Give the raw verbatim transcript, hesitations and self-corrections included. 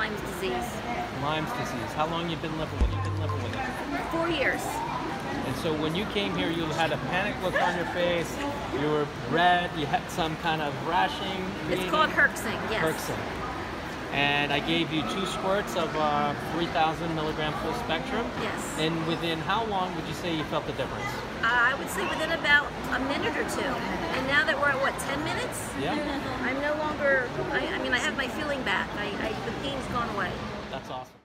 Lyme's disease. Lyme's disease. How long you been living with it? You've been living with it? Four years. And so when you came here, you had a panic look on your face. You were red. You had some kind of rashing. It's bleeding. called Herxing, yes. Herxing. And I gave you two squirts of uh, three thousand milligram full spectrum. Yes. And within how long would you say you felt the difference? Uh, I would say within about a minute or two. And now that we're at, what, ten minutes? Yeah. I'm no longer, I, I mean, I have my feeling back. I, I, the pain's gone away. That's awesome.